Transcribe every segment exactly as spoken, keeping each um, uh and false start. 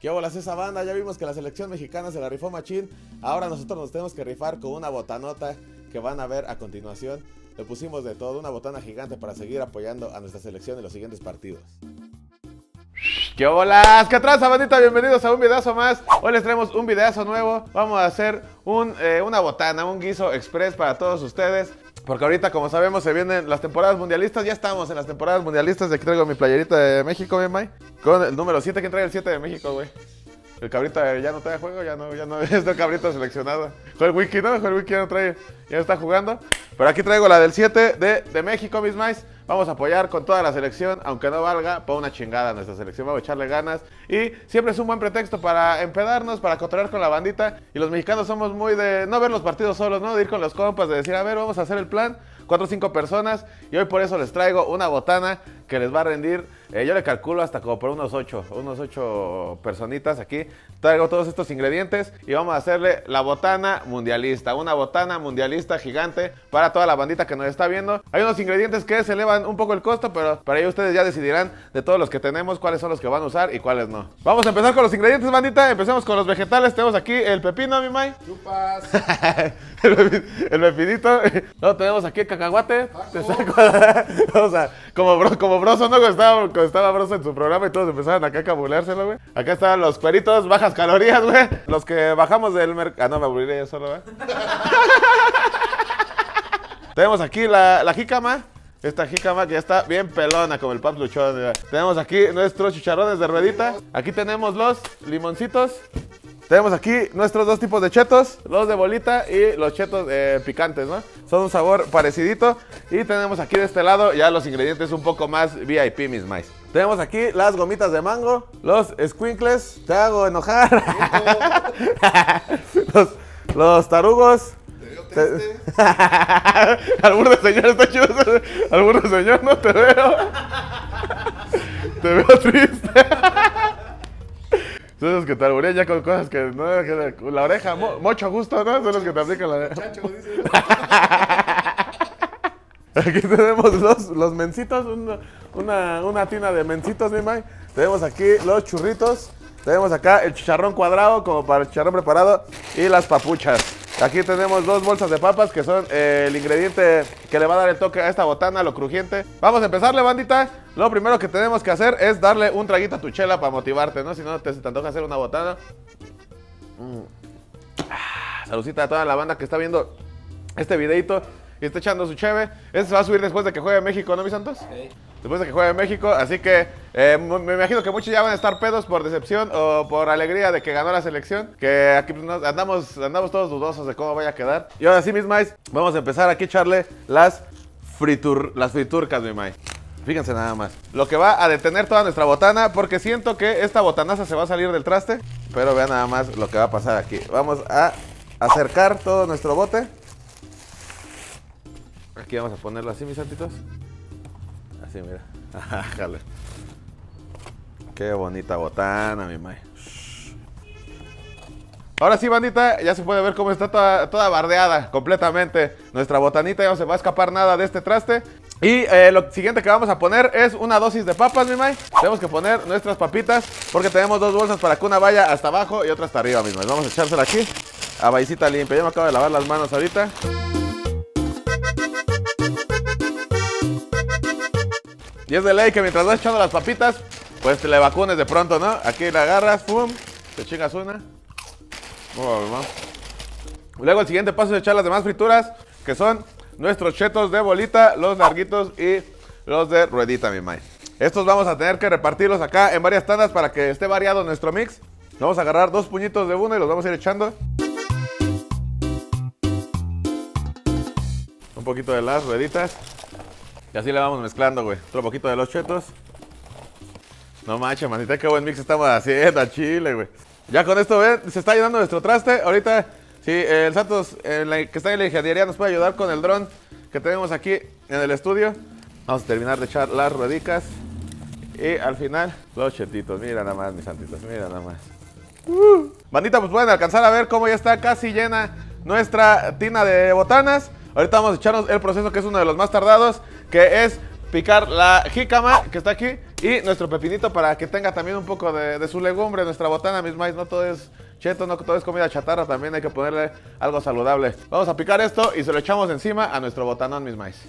¿Qué bolas esa banda? Ya vimos que la selección mexicana se la rifó machín. Ahora nosotros nos tenemos que rifar con una botanota que van a ver a continuación. Le pusimos de todo, una botana gigante para seguir apoyando a nuestra selección en los siguientes partidos. ¿Qué bolas? ¿Qué tranza, bandita? Bienvenidos a un videazo más. Hoy les traemos un videazo nuevo. Vamos a hacer un, eh, una botana, un guiso express para todos ustedes. Porque ahorita, como sabemos, se vienen las temporadas mundialistas. Ya estamos en las temporadas mundialistas. De aquí traigo mi playerita de México, bien, May. Con el número siete. ¿Quién trae el siete de México, güey? El cabrito ya no trae juego, ya no, ya no es el cabrito seleccionado. Con el wiki, ¿no? Con el wiki ya no trae, ya está jugando. Pero aquí traigo la del siete de, de México, mis maíz. Vamos a apoyar con toda la selección, aunque no valga, para una chingada a nuestra selección. Vamos a echarle ganas. Y siempre es un buen pretexto para empedarnos, para cotorrear con la bandita. Y los mexicanos somos muy de no ver los partidos solos, ¿no? De ir con los compas, de decir, a ver, vamos a hacer el plan. Cuatro o cinco personas. Y hoy por eso les traigo una botana que les va a rendir. Eh, yo le calculo hasta como por unos ocho, unos ocho personitas aquí. Traigo todos estos ingredientes y vamos a hacerle la botana mundialista. Una botana mundialista gigante para toda la bandita que nos está viendo. Hay unos ingredientes que se elevan un poco el costo, pero para ello ustedes ya decidirán de todos los que tenemos cuáles son los que van a usar y cuáles no. Vamos a empezar con los ingredientes, bandita. Empecemos con los vegetales. Tenemos aquí el pepino, mi May. Chupas. el, pepi, el pepinito. Luego tenemos aquí el cacahuate. Te saco, o sea, como, bro, como broso, ¿no? Cuando estaba, cuando estaba broso en su programa y todos empezaban acá a cabulárselo, güey. Acá están los cueritos, bajas calorías, güey. Los que bajamos del mercado. Ah, no, me aburriré yo solo, güey. Tenemos aquí la, la jícama. Esta jícama que ya está bien pelona como el Paps Luchón, güey. Tenemos aquí nuestros chicharrones de ruedita. Aquí tenemos los limoncitos. Tenemos aquí nuestros dos tipos de chetos, los de bolita y los chetos eh, picantes, ¿no? Son un sabor parecidito. Y tenemos aquí de este lado ya los ingredientes un poco más V I P, mis maíz. Tenemos aquí las gomitas de mango, los squinkles, te hago enojar. los, los tarugos. Te veo triste. Albur de señor, está chido. Albur de señor, no te veo. Te veo triste. Son los que te alburean ya con cosas que no, que la oreja, mo, mucho gusto, ¿no? Son los que te aplican la oreja. Chacho, dice. Aquí tenemos los, los mencitos, una, una, una tina de mencitos, mi May. Tenemos aquí los churritos. Tenemos acá el chicharrón cuadrado, como para el chicharrón preparado. Y las papuchas. Aquí tenemos dos bolsas de papas, que son eh, el ingrediente que le va a dar el toque a esta botana, lo crujiente. Vamos a empezarle, bandita. Lo primero que tenemos que hacer es darle un traguito a tu chela para motivarte, ¿no? Si no te, te antoja hacer una botana. Mm. Ah, saludcita a toda la banda que está viendo este videito y está echando su cheve. Este se va a subir después de que juegue México, ¿no, mis santos? Sí. Después de que juegue México, así que eh, me imagino que muchos ya van a estar pedos por decepción o por alegría de que ganó la selección. Que aquí nos andamos, andamos todos dudosos de cómo vaya a quedar. Y ahora sí, mis maíz, vamos a empezar aquí a echarle las, fritur, las friturcas, mi maíz. Fíjense nada más. Lo que va a detener toda nuestra botana, porque siento que esta botanaza se va a salir del traste. Pero vean nada más lo que va a pasar aquí. Vamos a acercar todo nuestro bote. Aquí vamos a ponerlo así, mis santitos. Así, mira. Jale. Qué bonita botana, mi mae. Ahora sí, bandita, ya se puede ver cómo está toda, toda bardeada completamente nuestra botanita. Ya no se va a escapar nada de este traste. Y eh, lo siguiente que vamos a poner es una dosis de papas, mi mae. Tenemos que poner nuestras papitas porque tenemos dos bolsas para que una vaya hasta abajo y otra hasta arriba, mi mae. Vamos a echársela aquí a baicita limpia. Yo me acabo de lavar las manos ahorita. Y es de ley que mientras vas echando las papitas, pues te le vacunes de pronto, ¿no? Aquí la agarras, pum, te chingas una. Luego el siguiente paso es echar las demás frituras, que son nuestros chetos de bolita, los larguitos y los de ruedita, mi mae. Estos vamos a tener que repartirlos acá en varias tandas para que esté variado nuestro mix. Vamos a agarrar dos puñitos de uno y los vamos a ir echando. Un poquito de las rueditas. Y así le vamos mezclando, güey. Otro poquito de los chetos. No manches, manita, qué buen mix estamos haciendo a chile, güey. Ya con esto, ven, se está llenando nuestro traste. Ahorita, si eh, el Santos, eh, la, que está en la ingeniería, nos puede ayudar con el dron que tenemos aquí en el estudio. Vamos a terminar de echar las ruedicas. Y al final, los chetitos. Mira nada más, mis santitos, mira nada más. Uh. Bandita, pues pueden alcanzar a ver cómo ya está casi llena nuestra tina de botanas. Ahorita vamos a echarnos el proceso que es uno de los más tardados, que es picar la jícama que está aquí Y nuestro pepinito para que tenga también un poco de, de su legumbre, nuestra botana, mis maíz. No todo es cheto, no todo es comida chatarra, también hay que ponerle algo saludable. Vamos a picar esto y se lo echamos encima a nuestro botanón, mis maíz.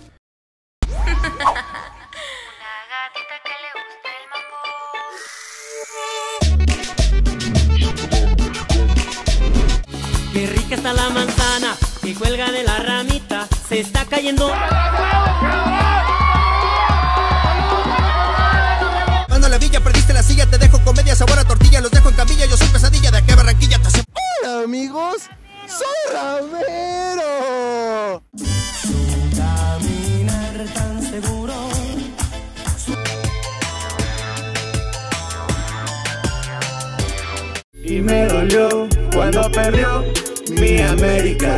Qué rica está la manzana que cuelga de la ramita, se está cayendo. Ando la villa, perdiste la silla, te dejo comedia, sabor a tortilla, los dejo en camilla, yo soy pesadilla de aquí a Barranquilla. Te hace... Hola amigos, soy Ramero. Su caminar tan seguro. Y me dolió cuando perdió mi América.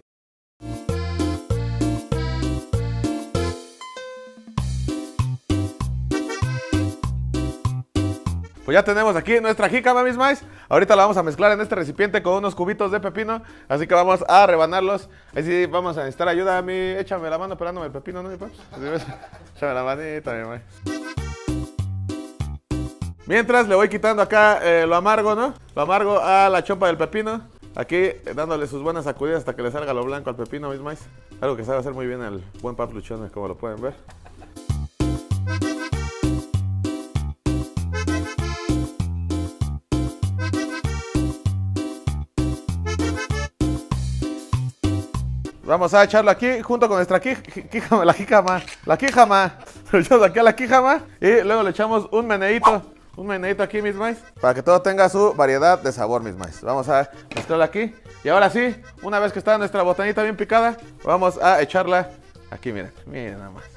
Pues ya tenemos aquí nuestra jícama, mis maíz. Ahorita la vamos a mezclar en este recipiente con unos cubitos de pepino. Así que vamos a rebanarlos. Ahí sí vamos a necesitar ayuda a mí. Échame la mano pelándome el pepino, ¿no, mi paps? Échame la manita, mi maíz. Mientras le voy quitando acá eh, lo amargo, ¿no? Lo amargo a la chopa del pepino. Aquí eh, dándole sus buenas sacudidas hasta que le salga lo blanco al pepino, mis maíz. Algo que sabe hacer muy bien el buen Pap Luchón, como lo pueden ver. Vamos a echarlo aquí junto con nuestra quíjama, la jícama, la quíjama. Lo echamos aquí a la quíjama y luego le echamos un meneíto. Un meneíto aquí, mis maíz, para que todo tenga su variedad de sabor, mis maíz. Vamos a mezclarla aquí. Y ahora sí, una vez que está nuestra botanita bien picada, vamos a echarla aquí, miren. Miren nada más.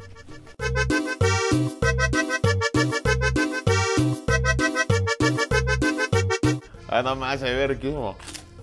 Ah, nada más, se ve riquísimo.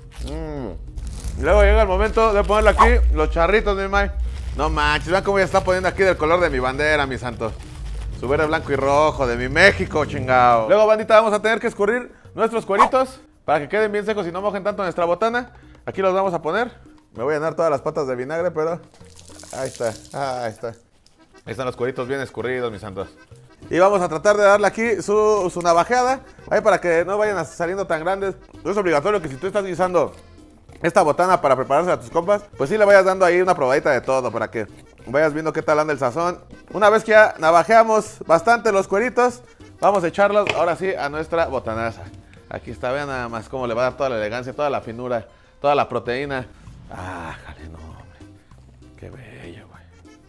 Mm. Y luego llega el momento de ponerle aquí los charritos, mis maíz. No manches, vean cómo ya está poniendo aquí del color de mi bandera, mis santos. Su verde, blanco y rojo de mi México, chingado. Luego, bandita, vamos a tener que escurrir nuestros cueritos para que queden bien secos y no mojen tanto nuestra botana. Aquí los vamos a poner. Me voy a llenar todas las patas de vinagre, pero... Ahí está, ahí está. Ahí están los cueritos bien escurridos, mis santos. Y vamos a tratar de darle aquí su, su navajeada, ahí para que no vayan saliendo tan grandes. Es obligatorio que si tú estás guisando esta botana para prepararse a tus compas, pues sí le vayas dando ahí una probadita de todo para que vayas viendo qué tal anda el sazón. Una vez que ya navajeamos bastante los cueritos, vamos a echarlos ahora sí a nuestra botanaza. Aquí está, vean nada más cómo le va a dar toda la elegancia, toda la finura, toda la proteína. Ah, jale, no, hombre. Qué bello, güey.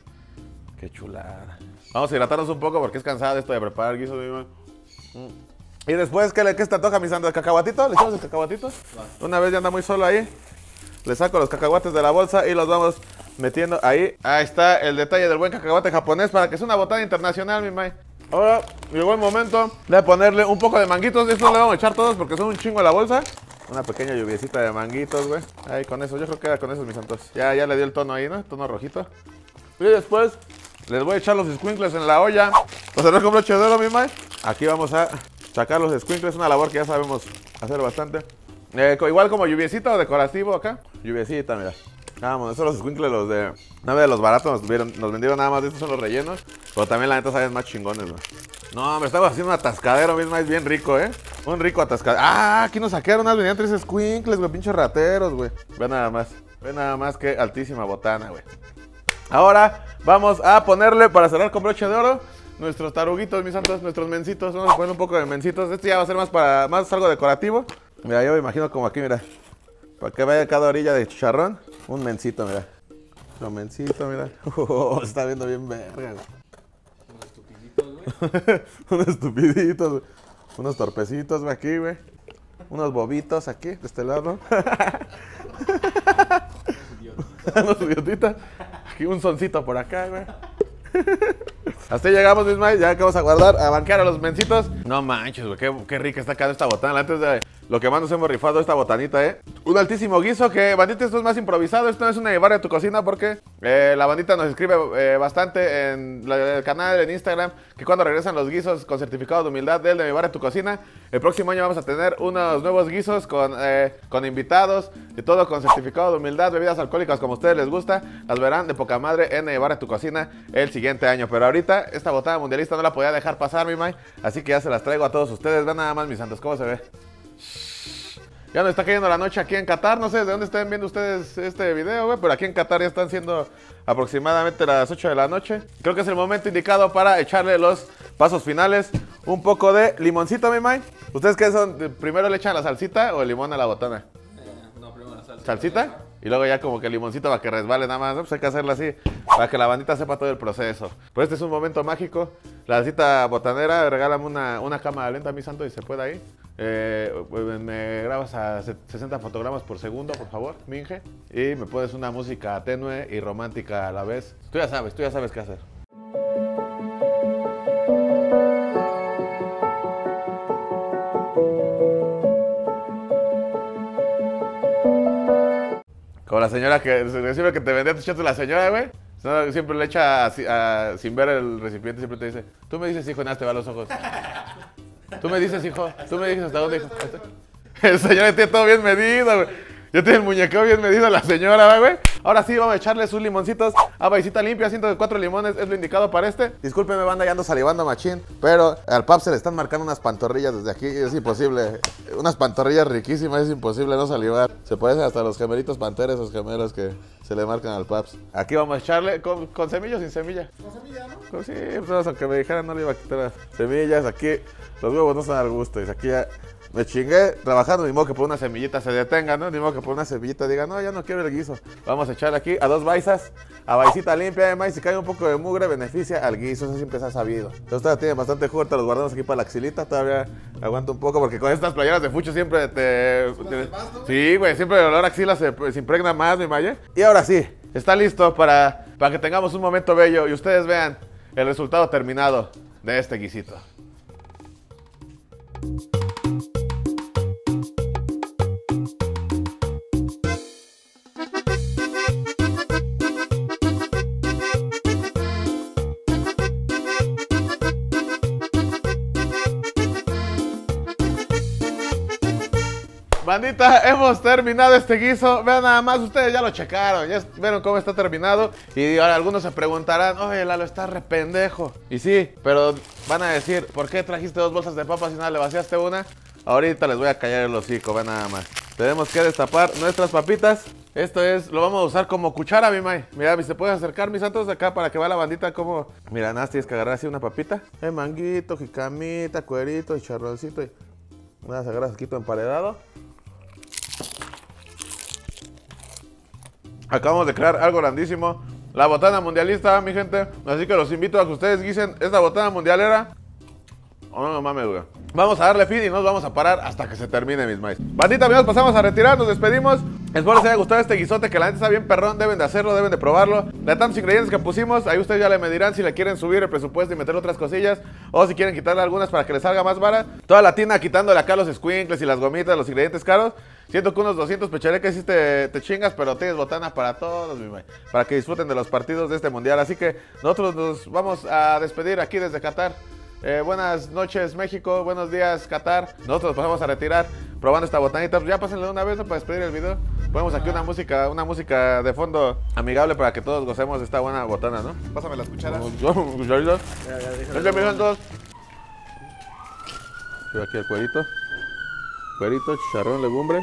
Qué chulada. Vamos a hidratarnos un poco porque es cansado esto de preparar guisos, mi man. Mm. Y después, ¿qué, le, qué se te antoja, mis santos? ¿El cacahuatito? ¿Le echamos el cacahuatito? Una vez ya anda muy solo ahí. Le saco los cacahuates de la bolsa y los vamos metiendo ahí. Ahí está el detalle del buen cacahuate japonés para que sea una botana internacional, mi mai. Ahora llegó el momento de ponerle un poco de manguitos. Esto no le vamos a echar todos porque son un chingo en la bolsa. Una pequeña lluviecita de manguitos, güey. Ahí con eso, yo creo que era con esos, mis santos. Ya, ya le dio el tono ahí, ¿no? Tono rojito. Y después les voy a echar los squinkles en la olla. Los cerré con broche de oro, mi mai. Aquí vamos a sacar los squinkles, una labor que ya sabemos hacer bastante. Eh, igual como lluviecita o decorativo acá. Lluviecita, mira. Vamos, esos los squinkles, los de... Nave de los baratos nos, tuvieron, nos vendieron nada más. Estos son los rellenos. Pero también la neta saben más chingones, güey. No, me estaba haciendo un atascadero mismo, es bien rico, ¿eh? Un rico atascadero. Ah, aquí nos saquearon unas, venían tres squinkles, güey, pinches rateros, güey. Ve nada más. Ve nada más que altísima botana, güey. Ahora vamos a ponerle, para cerrar con broche de oro, nuestros taruguitos, mis santos, nuestros mencitos. Vamos a poner un poco de mencitos. Este ya va a ser más para más algo decorativo. Mira, yo me imagino como aquí, mira. Para que vaya cada orilla de chicharrón. Un mencito, mira. Un mencito, mira. Oh, se está viendo bien verga, güey. Unos estupiditos, güey. Unos torpecitos, güey, aquí, güey. Unos bobitos aquí, de este lado. Unos idiotitas. Aquí un soncito por acá, güey. Hasta ahí llegamos, mis maíz. Ya que vamos a guardar, a banquear a los mencitos. No manches, güey, qué, qué rica está acá esta botana. Antes de, lo que más nos hemos rifado esta botanita, ¿eh? Un altísimo guiso que, bandita, esto es más improvisado. Esto no es una llevar a tu cocina porque eh, la bandita nos escribe eh, bastante en la, el canal, en Instagram, que cuando regresan los guisos con certificado de humildad del de llevar a tu cocina, el próximo año vamos a tener unos nuevos guisos con, eh, con invitados y todo con certificado de humildad, bebidas alcohólicas como a ustedes les gusta. Las verán de poca madre en llevar a tu cocina el siguiente año. Pero ahorita esta botana mundialista no la podía dejar pasar, mi May, así que ya se las traigo a todos ustedes. Vean nada más, mis santos, cómo se ve. Ya nos está cayendo la noche aquí en Qatar. No sé de dónde estén viendo ustedes este video, güey, pero aquí en Qatar ya están siendo aproximadamente las ocho de la noche. Creo que es el momento indicado para echarle los pasos finales. Un poco de limoncito, mi May. ¿Ustedes qué son? ¿Primero le echan la salsita o el limón a la botana? Eh, no, primero la salsa. ¿Salsita? Y luego ya como que el limoncito para que resbale nada más, ¿no? Pues hay que hacerlo así, para que la bandita sepa todo el proceso. Pues este es un momento mágico. La salsita botanera, regálame una, una cámara lenta, mi santo, y se puede ahí. Eh, me grabas a sesenta fotogramas por segundo, por favor, Minge. Y me pones una música tenue y romántica a la vez. Tú ya sabes, tú ya sabes qué hacer. Como la señora que siempre que te vendía tus chatos, la señora, güey. Siempre le echa a, a, sin ver el recipiente, siempre te dice, tú me dices, hijo, nada, te va a los ojos. Tú me dices, hijo, tú me dices hasta dónde, hijo. El señor tiene todo bien medido, güey. Ya tiene el muñequeo bien medido la señora, güey. Ahora sí, vamos a echarle sus limoncitos a Baisita Limpia. ciento cuatro limones es lo indicado para este. Discúlpeme, banda, ya ando salivando machín, pero al pap se le están marcando unas pantorrillas desde aquí. Es imposible. Unas pantorrillas riquísimas, es imposible no salivar. Se parecen hasta los gemelitos panteras, esos gemelos que se le marcan al paps. Aquí vamos a echarle con, con semilla o sin semilla. Con semilla, ¿no? Con, sí, pues aunque me dijeran no le iba a quitar las semillas. Aquí los huevos no son al gusto. Y aquí ya me chingué trabajando, ni modo que por una semillita se detenga, ¿no? Ni modo que por una semillita diga, no, ya no quiero el guiso. Vamos a echarle aquí a dos baisas, a Baisita Limpia, además, si cae un poco de mugre, beneficia al guiso, eso siempre se ha sabido. Entonces todavía tiene bastante jugo, te los guardamos aquí para la axilita, todavía aguanta un poco, porque con estas playeras de fucho siempre te... te sí, güey, siempre el olor a axila se, se impregna más, mi maye. Y ahora sí, está listo para, para que tengamos un momento bello y ustedes vean el resultado terminado de este guisito. Bandita, hemos terminado este guiso. Vean nada más, ustedes ya lo checaron, ya vieron cómo está terminado. Y ahora algunos se preguntarán, oye, Lalo, está re pendejo. Y sí, pero van a decir, ¿por qué trajiste dos bolsas de papas y nada, le vaciaste una? Ahorita les voy a callar el hocico, vean nada más. Tenemos que destapar nuestras papitas. Esto es, lo vamos a usar como cuchara, mi May. Mira, ¿se puede acercar, mis santos, acá para que vea la bandita como... Mira, nada, tienes que agarrar así una papita. Eh, manguito, jicamita, cuerito, chicharroncito y... Vas a agarrar asquito emparedado. Acabamos de crear algo grandísimo, la botana mundialista, mi gente. Así que los invito a que ustedes guisen esta botana mundialera. Oh, no, no mames, güey. Vamos a darle fin y nos vamos a parar hasta que se termine, mis maíz. Bandita, amigos, pasamos a retirar, nos despedimos. Espero les haya gustado este guisote, que la gente está bien perrón. Deben de hacerlo, deben de probarlo. De tantos ingredientes que pusimos, ahí ustedes ya le me dirán si le quieren subir el presupuesto y meter otras cosillas, o si quieren quitarle algunas para que les salga más vara. Toda la tina quitándole acá los squinkles y las gomitas, los ingredientes caros. Siento que unos doscientos pechareques sí te, te chingas, pero tienes botana para todos, mi may, para que disfruten de los partidos de este mundial. Así que nosotros nos vamos a despedir aquí desde Qatar. Eh, buenas noches, México. Buenos días, Qatar. Nosotros nos vamos a retirar probando esta botanita. Ya pásenle de una vez, ¿no? Para despedir el video. Ponemos aquí una música, una música de fondo amigable para que todos gocemos de esta buena botana, ¿no? Pásame las cucharas. ¿Cucharitas? Venga, mis santos. Aquí el cuerito. Cuerito, chicharrón, legumbre.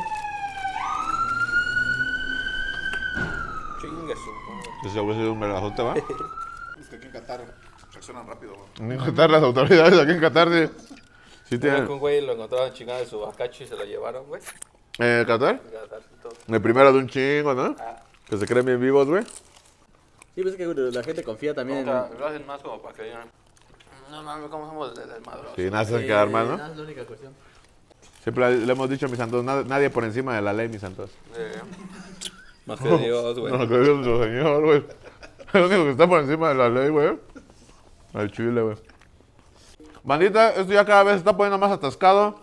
Chingue su. Ese hubiese sido un vergazote, ¿va? Es que aquí en Qatar reaccionan rápido, güey. En Qatar, las autoridades aquí en Qatar, sí. Sí tienen... Un güey lo encontraron chingado de su bacacho y se lo llevaron, güey. ¿Eh, Qatar? Qatar y todo. El primero de un chingo, ¿no? Ah. Que se creen bien vivos, güey. Sí, pues es que la gente confía también en... Lo hacen más como para que digan, no mames, ¿cómo somos de desmadrosos? Sí, nada se quedar mal, ¿no? Es la única cuestión. Siempre le hemos dicho, mis santos, nad- nadie por encima de la ley, mis santos. Eh, más que Dios, güey. No, que Dios nuestro Señor, güey. El único que está por encima de la ley, güey. El chile, güey. Bandita, esto ya cada vez se está poniendo más atascado.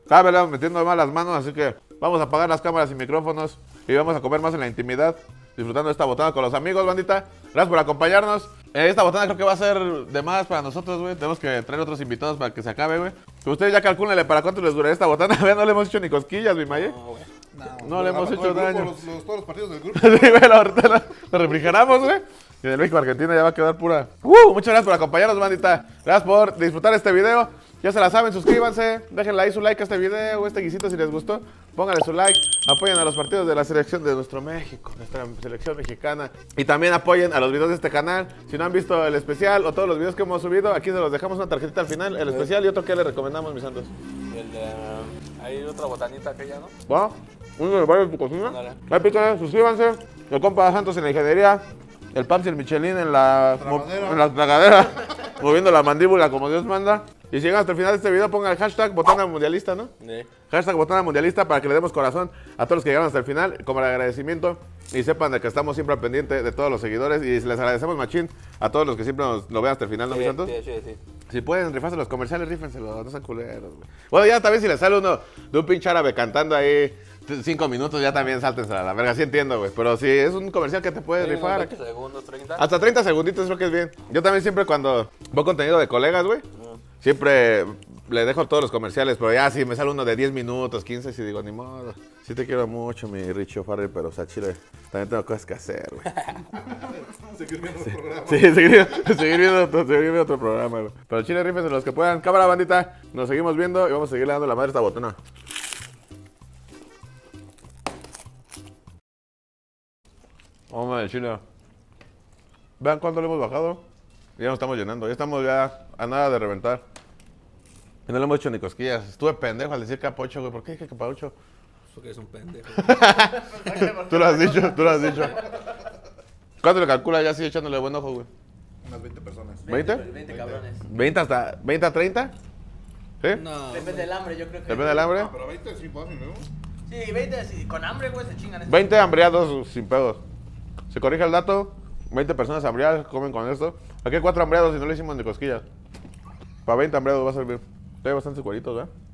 cada vez le vamos metiendo más las manos, así que vamos a apagar las cámaras y micrófonos y vamos a comer más en la intimidad, disfrutando de esta botana con los amigos, bandita. Gracias por acompañarnos. Eh, esta botana creo que va a ser de más para nosotros, güey. Tenemos que traer otros invitados para que se acabe, güey. Ustedes ya calcúlenle para cuánto les durará esta botana. Vean, no le hemos hecho ni cosquillas, mi Maye. No, güey. No le hemos hecho daño. Los, los, todos los partidos del grupo. Sí, güey, ahorita lo, lo refrigeramos, güey. Y en el México-Argentina ya va a quedar pura. Uh, muchas gracias por acompañarnos, bandita. Gracias por disfrutar este video. Ya se la saben, suscríbanse, déjenle ahí su like a este video o este guisito si les gustó. Pónganle su like, apoyen a los partidos de la selección de nuestro México, nuestra selección mexicana. Y también apoyen a los videos de este canal. Si no han visto el especial o todos los videos que hemos subido, aquí se los dejamos una tarjetita al final, el especial y otro que les recomendamos, mis santos. El de... Hay otra botanita aquella, ¿no? ¿Va? Uno de varios de tu cocina. Dale. Ahí pícale, suscríbanse. El compa Santos en la ingeniería. El Paps y el Michelin en la, Tragadera. en la tragadera, moviendo la mandíbula como Dios manda. Y si llegan hasta el final de este video, pongan el hashtag Botana Mundialista, ¿no? Sí. Hashtag Botana Mundialista para que le demos corazón a todos los que llegaron hasta el final, como el agradecimiento. Y sepan de que estamos siempre al pendiente de todos los seguidores. Y les agradecemos machín a todos los que siempre nos lo vean hasta el final, ¿no, Sí, mis santos? sí, sí, sí. Si pueden rifarse los comerciales, rífenselos, no sean culeros, güey. Bueno, ya también si les sale uno de un pinche árabe cantando ahí cinco minutos, ya también sáltense a la verga, sí entiendo, güey. Pero si es un comercial que te puede Sí, rifar. unos veinte segundos, treinta. Hasta treinta segunditos creo que es bien. Yo también siempre cuando veo contenido de colegas, güey, siempre le dejo todos los comerciales, pero ya si me sale uno de diez minutos, quince, si digo, ni modo. Sí te quiero mucho, mi Richo Farrell, pero o sea, chile, también tengo cosas que hacer, güey. Seguir viendo el programa. Sí, seguir, seguir, viendo, otro- seguir viendo otro programa, güey. Pero chile, rífense los que puedan. Cámara, bandita, nos seguimos viendo y vamos a seguirle dando la madre a esta botana. Vamos al chile. Vean cuánto le hemos bajado. Ya nos estamos llenando. Ya estamos ya a nada de reventar. Y no le hemos hecho ni cosquillas. Estuve pendejo al decir capa ocho, güey. ¿Por qué dije capa ocho? Porque es un pendejo. Tú lo has dicho, tú lo has dicho. ¿Cuánto le calcula ya así echándole buen ojo, güey? Unas veinte personas. ¿veinte? veinte cabrones. ¿veinte hasta veinte a treinta? ¿Sí? No. Depende del hambre, yo creo que. ¿Depende del hambre? Ah, pero veinte sí fácil, ¿no? Sí, veinte, sí, con hambre, güey, se chingan eso. veinte hambriados sin pedos. Se corrige el dato. veinte personas hambriadas comen con esto. Aquí hay cuatro hambriados y no le hicimos ni cosquillas. Para veinte hambriados va a servir. Hay bastantes cueritos, ¿eh?